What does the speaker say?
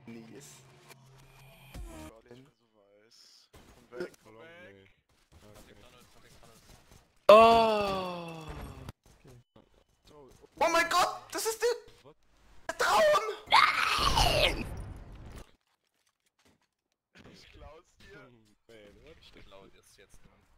Nies. Oh Gott, ich bin so weiß. Komm weg, komm weg. Oh! Oh, Oh mein Gott, das ist der Traum! Nein! ich klau's dir. Ich klaue das jetzt, Mann.